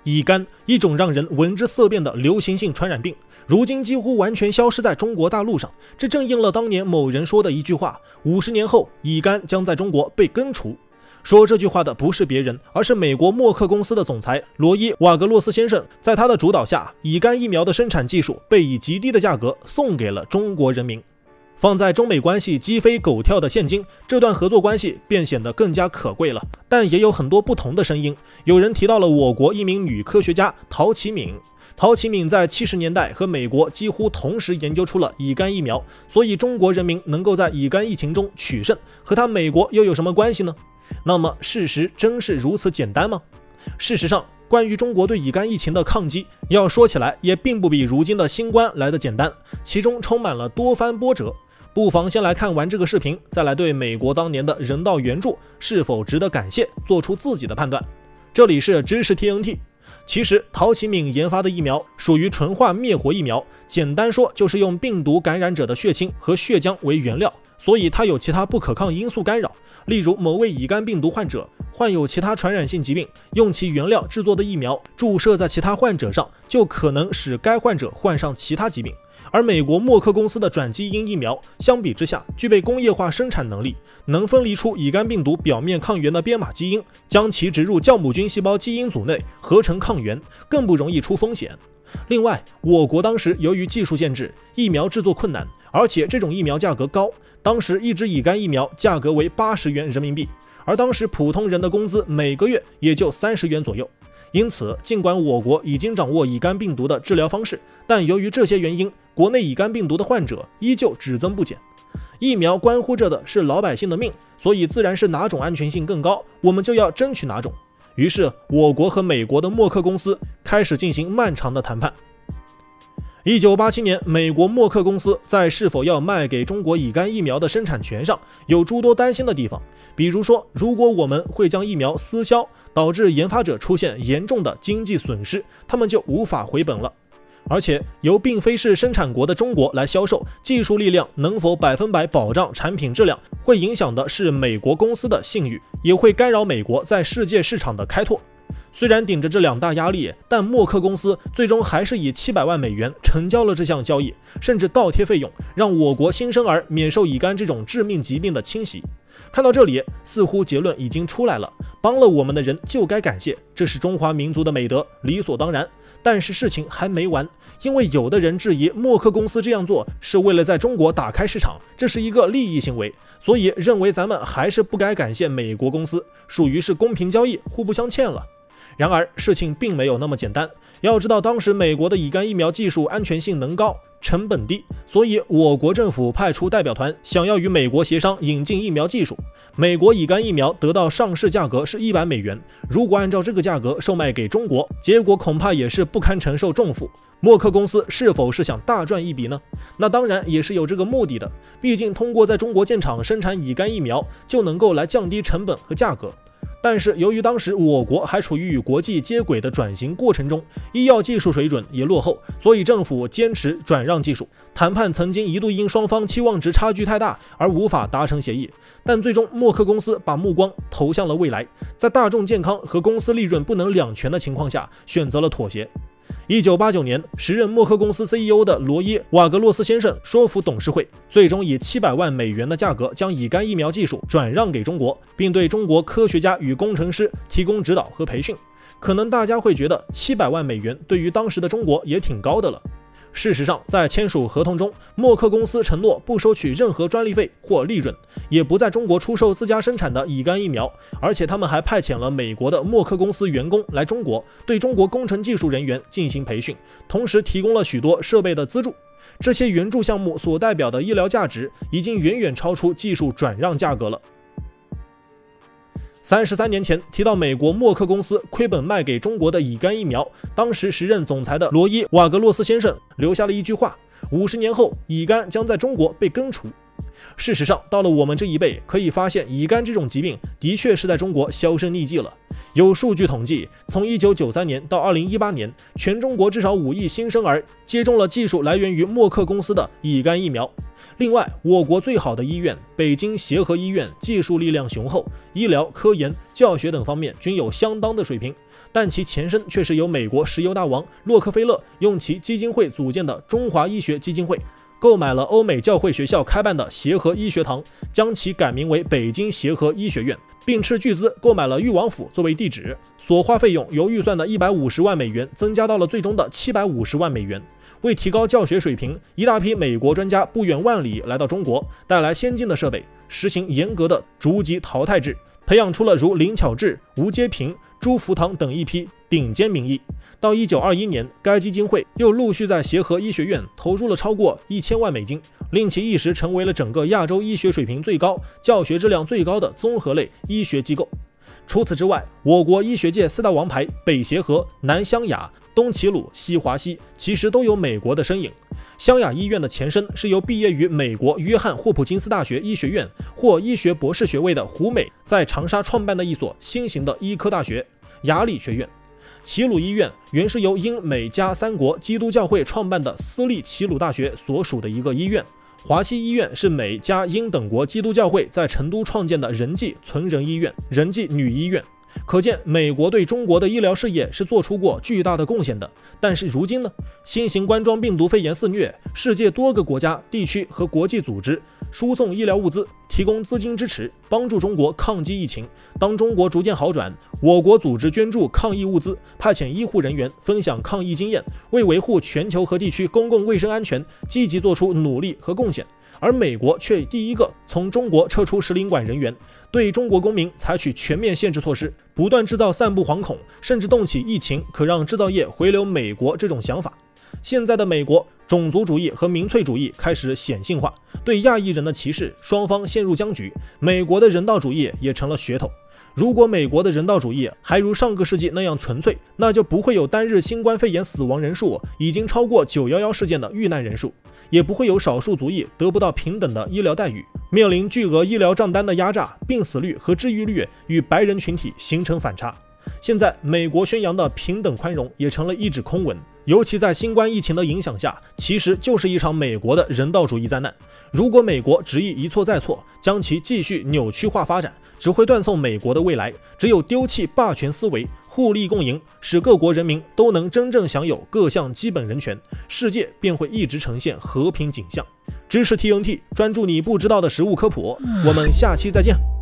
乙肝，一种让人闻之色变的流行性传染病，如今几乎完全消失在中国大陆上。这正应了当年某人说的一句话：50年后，乙肝将在中国被根除。说这句话的不是别人，而是美国默克公司的总裁罗伊·瓦格洛斯先生。在他的主导下，乙肝疫苗的生产技术被以极低的价格送给了中国人民。放在中美关系鸡飞狗跳的现今，这段合作关系便显得更加可贵了。但也有很多不同的声音，有人提到了我国一名女科学家陶启敏。陶启敏在70年代和美国几乎同时研究出了乙肝疫苗，所以中国人民能够在乙肝疫情中取胜，和他美国又有什么关系呢？那么事实真是如此简单吗？事实上，关于中国对乙肝疫情的抗击，要说起来也并不比如今的新冠来得简单，其中充满了多番波折。不妨先来看完这个视频，再来对美国当年的人道援助是否值得感谢做出自己的判断。这里是知识 TNT。其实陶启敏研发的疫苗属于纯化灭活疫苗，简单说就是用病毒感染者的血清和血浆为原料，所以它有其他不可抗因素干扰。例如某位乙肝病毒患者患有其他传染性疾病，用其原料制作的疫苗注射在其他患者上，就可能使该患者患上其他疾病。而美国默克公司的转基因疫苗相比之下具备工业化生产能力，能分离出乙肝病毒表面抗原的编码基因，将其植入酵母菌细胞基因组内合成抗原，更不容易出风险。另外，我国当时由于技术限制，疫苗制作困难，而且这种疫苗价格高，当时一支乙肝疫苗价格为80元人民币，而当时普通人的工资每个月也就30元左右。因此，尽管我国已经掌握乙肝病毒的治疗方式，但由于这些原因，国内乙肝病毒的患者依旧只增不减。疫苗关乎着的是老百姓的命，所以自然是哪种安全性更高，我们就要争取哪种。于是，我国和美国的默克公司开始进行漫长的谈判。1987年，美国默克公司在是否要卖给中国乙肝疫苗的生产权上有诸多担心的地方，比如说，如果我们会将疫苗私销，导致研发者出现严重的经济损失，他们就无法回本了。而且，由并非是生产国的中国来销售，技术力量能否100%保障产品质量，会影响的是美国公司的信誉，也会干扰美国在世界市场的开拓。虽然顶着这两大压力，但默克公司最终还是以700万美元成交了这项交易，甚至倒贴费用，让我国新生儿免受乙肝这种致命疾病的侵袭。看到这里，似乎结论已经出来了，帮了我们的人就该感谢，这是中华民族的美德，理所当然。但是事情还没完，因为有的人质疑默克公司这样做是为了在中国打开市场，这是一个利益行为，所以认为咱们还是不该感谢美国公司，属于是公平交易，互不相欠了。然而事情并没有那么简单，要知道当时美国的乙肝疫苗技术安全性能高，成本低，所以我国政府派出代表团想要与美国协商引进疫苗技术。美国乙肝疫苗得到上市价格是100美元，如果按照这个价格售卖给中国，结果恐怕也是不堪承受重负。默克公司是否是想大赚一笔呢？那当然也是有这个目的的，毕竟通过在中国建厂生产乙肝疫苗，就能够来降低成本和价格。但是由于当时我国还处于与国际接轨的转型过程中，医药技术水准也落后，所以政府坚持转让技术。谈判曾经一度因双方期望值差距太大而无法达成协议，但最终默克公司把目光投向了未来，在大众健康和公司利润不能两全的情况下，选择了妥协。1989年，时任默克公司 CEO 的罗伊·瓦格洛斯先生说服董事会，最终以700万美元的价格将乙肝疫苗技术转让给中国，并对中国科学家与工程师提供指导和培训。可能大家会觉得700万美元对于当时的中国也挺高的了。事实上，在签署合同中，默克公司承诺不收取任何专利费或利润，也不在中国出售自家生产的乙肝疫苗，而且他们还派遣了美国的默克公司员工来中国，对中国工程技术人员进行培训，同时提供了许多设备的资助。这些援助项目所代表的医疗价值已经远远超出技术转让价格了。33年前提到美国默克公司亏本卖给中国的乙肝疫苗，当时时任总裁的罗伊·瓦格洛斯先生留下了一句话：50年后，乙肝将在中国被根除。 事实上，到了我们这一辈，可以发现乙肝这种疾病的确是在中国销声匿迹了。有数据统计，从1993年到2018年，全中国至少5亿新生儿接种了技术来源于默克公司的乙肝疫苗。另外，我国最好的医院北京协和医院技术力量雄厚，医疗、科研、教学等方面均有相当的水平，但其前身却是由美国石油大王洛克菲勒用其基金会组建的中华医学基金会购买了欧美教会学校开办的协和医学堂，将其改名为北京协和医学院，并斥巨资购买了裕王府作为地址，所花费用由预算的150万美元增加到了最终的750万美元。为提高教学水平，一大批美国专家不远万里来到中国，带来先进的设备，实行严格的逐级淘汰制，培养出了如林巧稚、吴阶平、朱福堂等一批顶尖名医。到1921年，该基金会又陆续在协和医学院投入了超过1000万美金，令其一时成为了整个亚洲医学水平最高、教学质量最高的综合类医学机构。除此之外，我国医学界4大王牌北协和、南湘雅、东齐鲁、西华西其实都有美国的身影。湘雅医院的前身是由毕业于美国约翰霍普金斯大学医学院获医学博士学位的胡美在长沙创办的一所新型的医科大学——雅礼学院。齐鲁医院原是由英美加3国基督教会创办的私立齐鲁大学所属的一个医院。华西医院是美加英等国基督教会在成都创建的仁济存仁医院、仁济女医院。可见美国对中国的医疗事业是做出过巨大的贡献的。但是如今呢，新型冠状病毒肺炎肆虐，世界多个国家、地区和国际组织输送医疗物资，提供资金支持，帮助中国抗击疫情。当中国逐渐好转，我国组织捐助抗疫物资，派遣医护人员分享抗疫经验，为维护全球和地区公共卫生安全积极做出努力和贡献。而美国却第一个从中国撤出使领馆人员，对中国公民采取全面限制措施，不断制造散布惶恐，甚至动起疫情可让制造业回流美国这种想法。现在的美国，种族主义和民粹主义开始显性化，对亚裔人的歧视，双方陷入僵局。美国的人道主义也成了噱头。如果美国的人道主义还如上个世纪那样纯粹，那就不会有单日新冠肺炎死亡人数已经超过911事件的遇难人数，也不会有少数族裔得不到平等的医疗待遇，面临巨额医疗账单的压榨，病死率和治愈率与白人群体形成反差。现在美国宣扬的平等宽容也成了一纸空文，尤其在新冠疫情的影响下，其实就是一场美国的人道主义灾难。如果美国执意一错再错，将其继续扭曲化发展，只会断送美国的未来。只有丢弃霸权思维，互利共赢，使各国人民都能真正享有各项基本人权，世界便会一直呈现和平景象。知识 TNT， 专注你不知道的食物科普，我们下期再见。